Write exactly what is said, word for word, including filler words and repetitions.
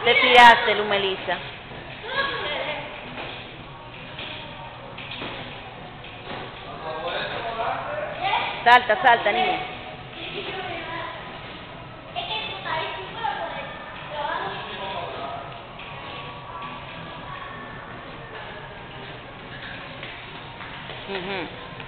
Te tiraste, Lu Melissa. Salta, salta, niña. Uh-huh.